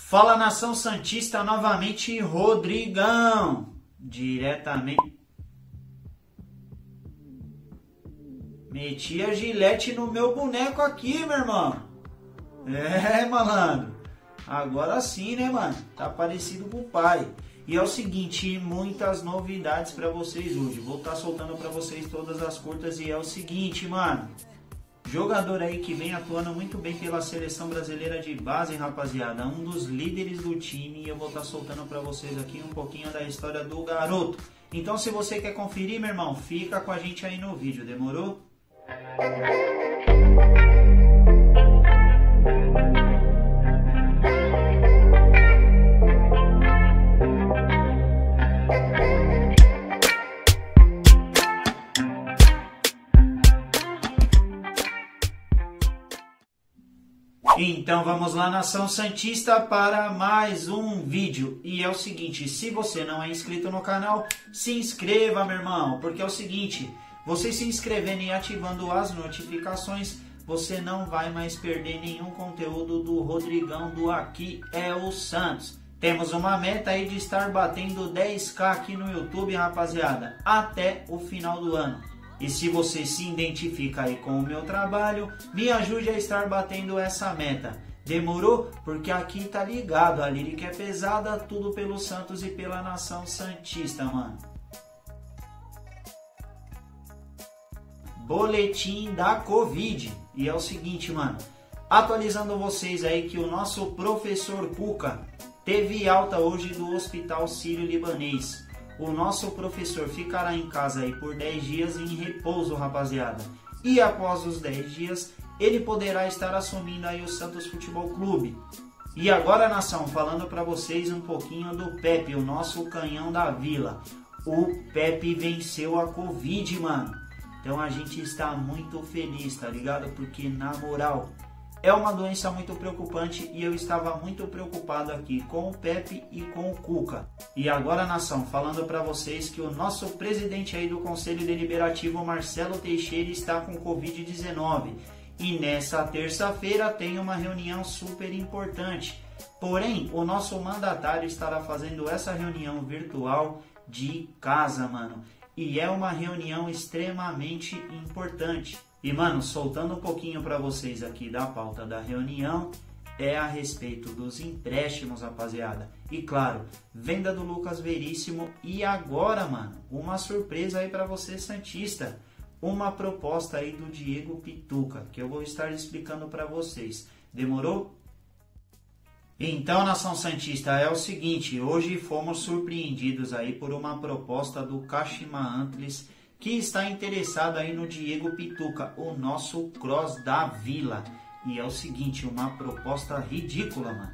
Fala, nação santista, novamente Rodrigão, diretamente. Meti a gilete no meu boneco aqui, meu irmão. É, malandro. Agora sim, né, mano? Tá parecido com o pai. E é o seguinte, muitas novidades pra vocês hoje. Vou estar soltando pra vocês todas as curtas e é o seguinte, mano. Jogador aí que vem atuando muito bem pela seleção brasileira de base, rapaziada. Um dos líderes do time. E eu vou estar soltando pra vocês aqui um pouquinho da história do garoto. Então, se você quer conferir, meu irmão, fica com a gente aí no vídeo. Demorou? Então vamos lá, nação santista, para mais um vídeo. E é o seguinte, se você não é inscrito no canal, se inscreva, meu irmão. Porque é o seguinte, você se inscrevendo e ativando as notificações, você não vai mais perder nenhum conteúdo do Rodrigão do Aqui é o Santos. Temos uma meta aí de estar batendo 10k aqui no YouTube, rapaziada, até o final do ano. E se você se identifica aí com o meu trabalho, me ajude a estar batendo essa meta. Demorou? Porque aqui tá ligado, a lírica é pesada, tudo pelo Santos e pela nação santista, mano. Boletim da Covid. E é o seguinte, mano. Atualizando vocês aí que o nosso professor Cuca teve alta hoje do Hospital Sírio-Libanês. O nosso professor ficará em casa aí por 10 dias em repouso, rapaziada. E após os 10 dias, ele poderá estar assumindo aí o Santos Futebol Clube. E agora, nação, falando para vocês um pouquinho do Pepe, o nosso canhão da vila. O Pepe venceu a Covid, mano. Então a gente está muito feliz, tá ligado? Porque, na moral, é uma doença muito preocupante e eu estava muito preocupado aqui com o Pepe e com o Cuca. E agora, nação, falando para vocês que o nosso presidente aí do Conselho Deliberativo, Marcelo Teixeira, está com Covid-19. E nessa terça-feira tem uma reunião super importante. Porém, o nosso mandatário estará fazendo essa reunião virtual de casa, mano. E é uma reunião extremamente importante. E, mano, soltando um pouquinho para vocês aqui da pauta da reunião, é a respeito dos empréstimos, rapaziada. E, claro, venda do Lucas Veríssimo. E agora, mano, uma surpresa aí para você, santista. Uma proposta aí do Diego Pituca, que eu vou estar explicando para vocês. Demorou? Então, nação santista, é o seguinte. Hoje fomos surpreendidos aí por uma proposta do Kashima Antlers, que está interessado aí no Diego Pituca, o nosso cross da vila. E é o seguinte, uma proposta ridícula, mano.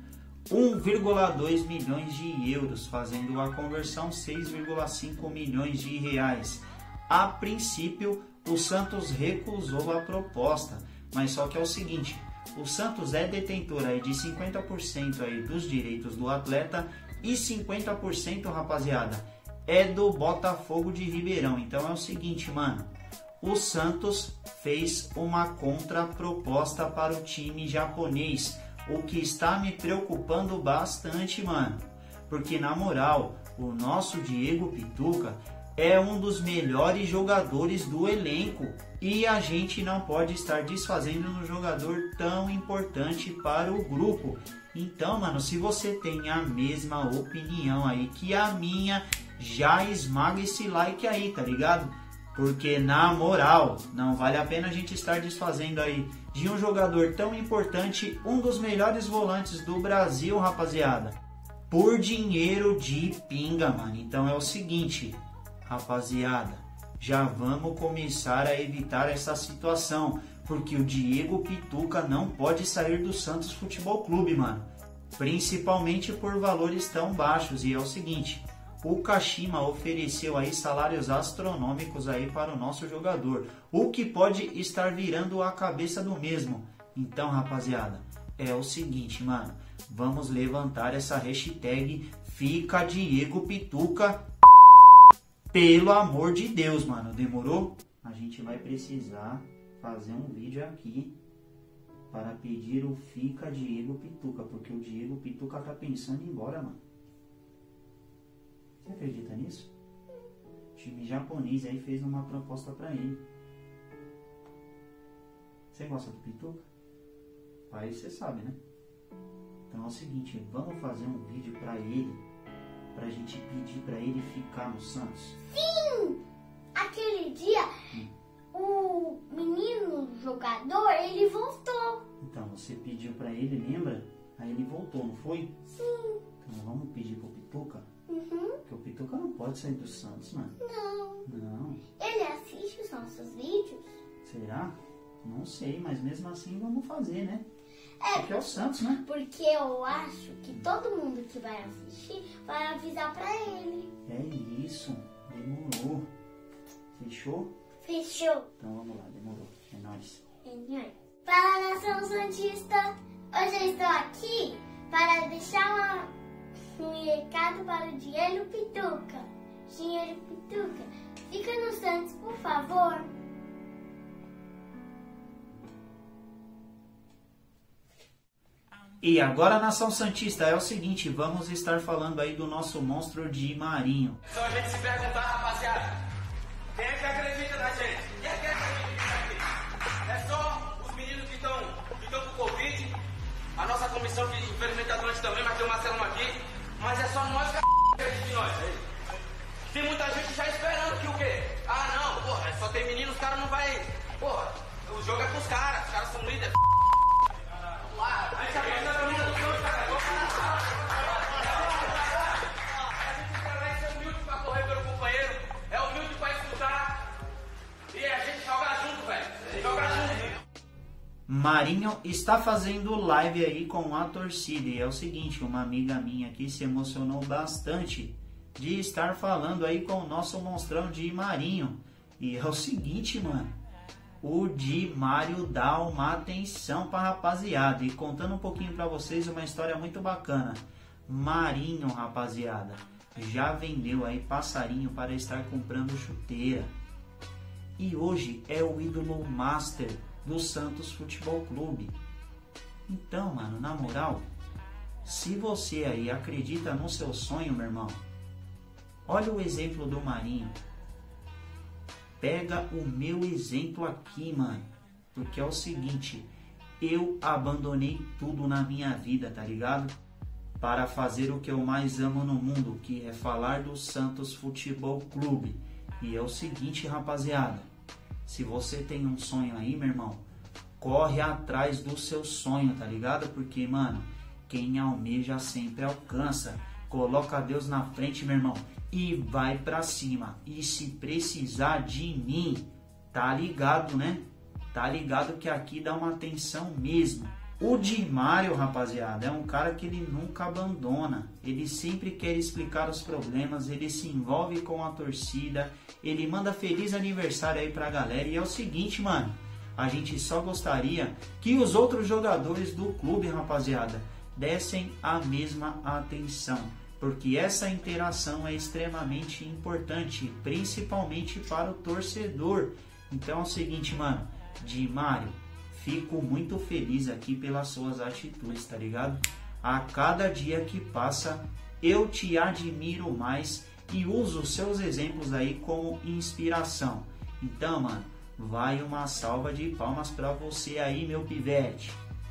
1,2 milhões de euros, fazendo a conversão 6,5 milhões de reais. A princípio, o Santos recusou a proposta, mas só que é o seguinte, o Santos é detentor aí de 50% aí dos direitos do atleta e 50%, rapaziada, é do Botafogo de Ribeirão. Então é o seguinte, mano, o Santos fez uma contraproposta para o time japonês, o que está me preocupando bastante, mano, porque na moral, o nosso Diego Pituca é um dos melhores jogadores do elenco e a gente não pode estar desfazendo um jogador tão importante para o grupo. Então, mano, se você tem a mesma opinião aí que a minha, já esmaga esse like aí, tá ligado? Porque, na moral, não vale a pena a gente estar desfazendo aí de um jogador tão importante, um dos melhores volantes do Brasil, rapaziada, por dinheiro de pinga, mano. Então é o seguinte, rapaziada, já vamos começar a evitar essa situação, porque o Diego Pituca não pode sair do Santos Futebol Clube, mano, principalmente por valores tão baixos. E é o seguinte, o Kashima ofereceu aí salários astronômicos aí para o nosso jogador, o que pode estar virando a cabeça do mesmo. Então, rapaziada, é o seguinte, mano, vamos levantar essa hashtag Fica Diego Pituca, pelo amor de Deus, mano. Demorou? A gente vai precisar fazer um vídeo aqui para pedir o fica Diego Pituca, porque o Diego Pituca tá pensando em ir embora, mano. Você acredita nisso? O time japonês aí fez uma proposta para ele. Você gosta do Pituca? Aí você sabe, né? Então é o seguinte, vamos fazer um vídeo para ele, pra gente pedir para ele ficar no Santos. Sim! Aquele dia, o menino jogador, ele voltou. Então, você pediu para ele, lembra? Aí ele voltou, não foi? Sim. Então vamos pedir pro Pituca? Uhum. Porque o Pituca não pode sair do Santos, mano. Não. Não. Ele assiste os nossos vídeos? Será? Não sei, mas mesmo assim vamos fazer, né? É. Porque é o Santos, né? Porque eu acho que todo mundo que vai assistir vai avisar pra ele. É isso. Demorou. Fechou? Fechou. Então vamos lá, demorou. É nóis. Para a Nação Santista, hoje eu estou aqui para deixar um recado para o Dinheiro Pituca. Dinheiro Pituca, fica no Santos, por favor. E agora, Nação Santista, é o seguinte, vamos estar falando aí do nosso monstro de Marinho. Só a gente se perguntar, rapaziada, quem é que acredita na gente? Quem é que acredita aqui? É só os meninos que estão com Covid, a nossa comissão que infelizmente está doente também, mas tem o Marcelão aqui, mas é só nós que acredita em nós. Tem muita gente já esperando que o quê? Ah não, porra, só tem menino, os caras não vai... Porra, o jogo é pros caras, os caras são líderes. A gente acredita na menina do Santos, cara. A gente vai ser humilde pra correr pelo companheiro, é humilde pra escutar e a gente joga junto, velho. Joga junto. Marinho está fazendo live aí com a torcida e é o seguinte, uma amiga minha aqui se emocionou bastante de estar falando aí com o nosso monstrão de Marinho. E é o seguinte, mano, o Di Mário dá uma atenção pra rapaziada. E contando um pouquinho pra vocês uma história muito bacana. Marinho, rapaziada, já vendeu aí passarinho para estar comprando chuteira. E hoje é o ídolo master do Santos Futebol Clube. Então, mano, na moral, se você aí acredita no seu sonho, meu irmão, olha o exemplo do Marinho. Pega o meu exemplo aqui, mano. Porque é o seguinte, eu abandonei tudo na minha vida, tá ligado? Para fazer o que eu mais amo no mundo, que é falar do Santos Futebol Clube. E é o seguinte, rapaziada, se você tem um sonho aí, meu irmão, corre atrás do seu sonho, tá ligado? Porque, mano, quem almeja sempre alcança. Coloca Deus na frente, meu irmão, e vai pra cima. E se precisar de mim, tá ligado, né? Tá ligado que aqui dá uma atenção mesmo. O Di Mário, rapaziada, é um cara que ele nunca abandona. Ele sempre quer explicar os problemas, ele se envolve com a torcida, ele manda feliz aniversário aí pra galera. E é o seguinte, mano, a gente só gostaria que os outros jogadores do clube, rapaziada, dessem a mesma atenção. Porque essa interação é extremamente importante, principalmente para o torcedor. Então é o seguinte, mano, Di Mário, fico muito feliz aqui pelas suas atitudes, tá ligado? A cada dia que passa, eu te admiro mais e uso seus exemplos aí como inspiração. Então, mano, vai uma salva de palmas pra você aí, meu pivete.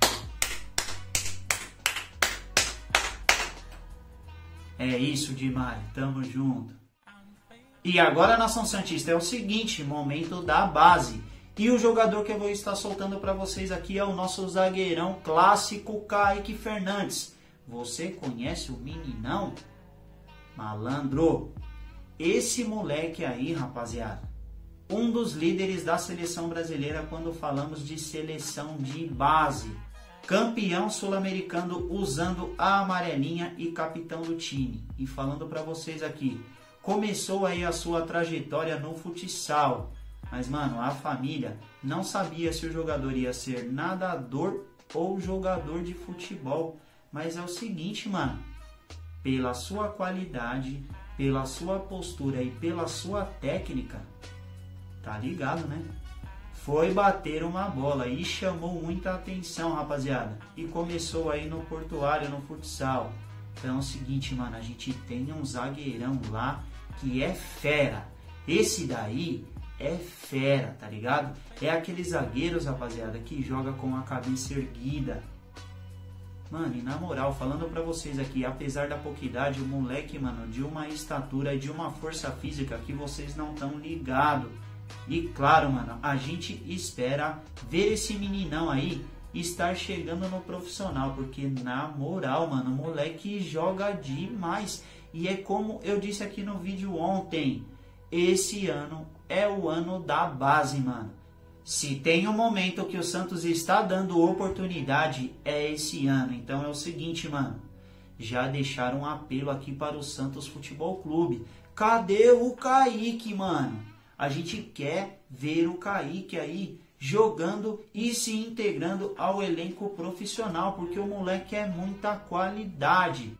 É isso, Di Mário, tamo junto. E agora, Nação Santista, é o seguinte, momento da base. E o jogador que eu vou estar soltando para vocês aqui é o nosso zagueirão clássico, Kaique Fernandes. Você conhece o meninão? Malandro. Esse moleque aí, rapaziada, um dos líderes da seleção brasileira quando falamos de seleção de base. Campeão sul-americano usando a amarelinha e capitão do time. E falando para vocês aqui, começou aí a sua trajetória no futsal. Mas, mano, a família não sabia se o jogador ia ser nadador ou jogador de futebol. Mas é o seguinte, mano, pela sua qualidade, pela sua postura e pela sua técnica, tá ligado, né? foi bater uma bola e chamou muita atenção, rapaziada. E começou aí no Portuário, no futsal. Então é o seguinte, mano, a gente tem um zagueirão lá que é fera. Esse daí é fera, tá ligado? É aqueles zagueiros, rapaziada, que joga com a cabeça erguida. Mano, e na moral, falando pra vocês aqui, apesar da pouca idade, o moleque, mano, de uma estatura e de uma força física que vocês não estão ligados. E claro, mano, a gente espera ver esse meninão aí estar chegando no profissional, porque na moral, mano, o moleque joga demais. E é como eu disse aqui no vídeo ontem, esse ano é o ano da base, mano. Se tem um momento que o Santos está dando oportunidade, é esse ano. Então é o seguinte, mano, já deixaram um apelo aqui para o Santos Futebol Clube. Cadê o Kaique, mano? A gente quer ver o Kaique aí jogando e se integrando ao elenco profissional, porque o moleque é muita qualidade.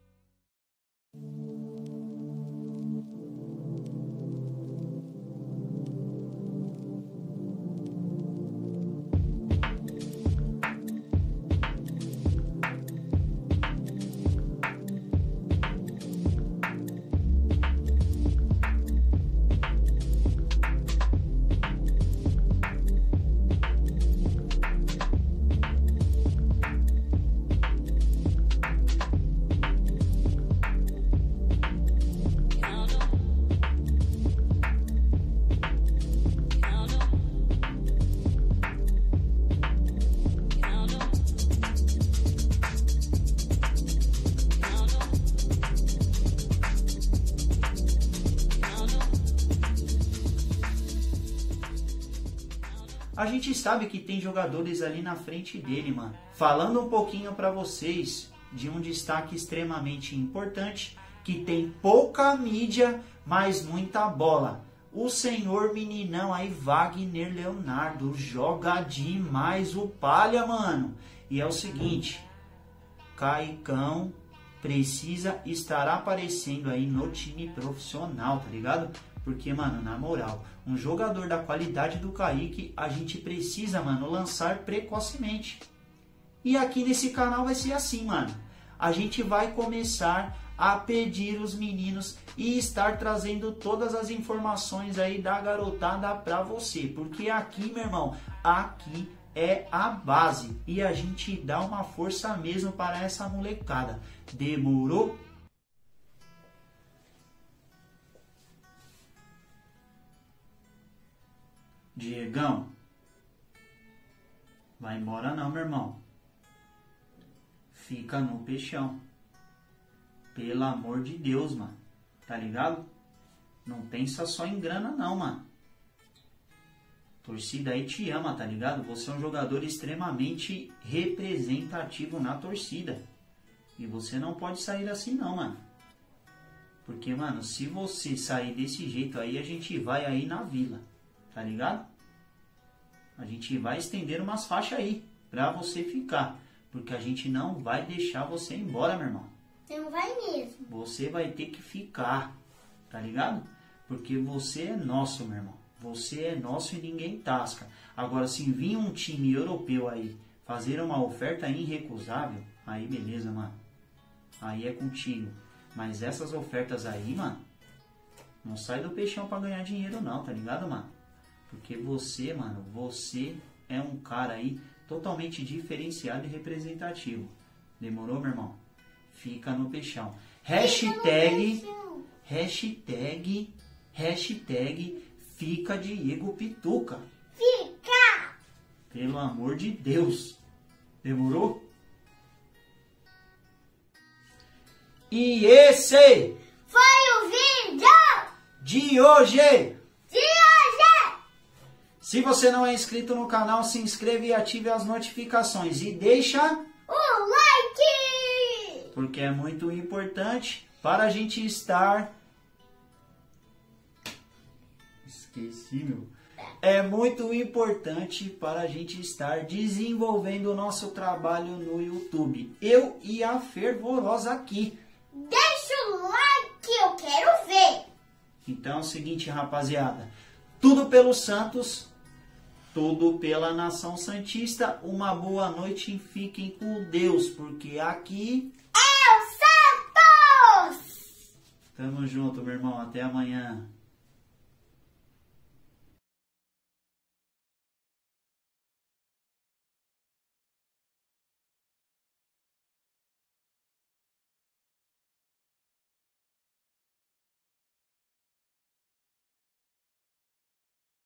A gente sabe que tem jogadores ali na frente dele, mano. Falando um pouquinho pra vocês de um destaque extremamente importante, que tem pouca mídia, mas muita bola. O senhor meninão aí, Wagner Leonardo, joga demais o palha, mano. E é o seguinte, Caicão precisa estar aparecendo aí no time profissional, tá ligado? Porque, mano, na moral, um jogador da qualidade do Kaique, a gente precisa, mano, lançar precocemente. E aqui nesse canal vai ser assim, mano. A gente vai começar a pedir os meninos e estar trazendo todas as informações aí da garotada pra você. Porque aqui, meu irmão, aqui é a base. E a gente dá uma força mesmo para essa molecada. Demorou? Diegão, vai embora não, meu irmão. Fica no peixão. Pelo amor de Deus, mano. Tá ligado? Não pensa só em grana não, mano. Torcida aí te ama, tá ligado? Você é um jogador extremamente representativo na torcida. E você não pode sair assim não, mano. Porque, mano, se você sair desse jeito aí, a gente vai aí na vila. Tá ligado? A gente vai estender umas faixas aí pra você ficar. Porque a gente não vai deixar você embora, meu irmão. Não vai mesmo. Você vai ter que ficar. Tá ligado? Porque você é nosso, meu irmão. Você é nosso e ninguém tasca. Agora, se vir um time europeu aí fazer uma oferta irrecusável, aí beleza, mano. Aí é contigo. Mas essas ofertas aí, mano, não sai do peixão pra ganhar dinheiro não, tá ligado, mano? Porque você, mano, você é um cara aí totalmente diferenciado e representativo. Demorou, meu irmão? Fica no peixão. Hashtag fica Diego Pituca. Fica! Pelo amor de Deus. Demorou? E esse Foi o vídeo de hoje. de hoje! Se você não é inscrito no canal, se inscreva e ative as notificações. E deixa O like! porque é muito importante para a gente estar... Esqueci, meu. É muito importante para a gente estar desenvolvendo o nosso trabalho no YouTube. Eu e a Fervorosa aqui. Deixa o like, eu quero ver! Então é o seguinte, rapaziada. Tudo pelo Santos. tudo pela Nação Santista. Uma boa noite e fiquem com Deus, porque aqui é o Santos! Tamo junto, meu irmão. Até amanhã.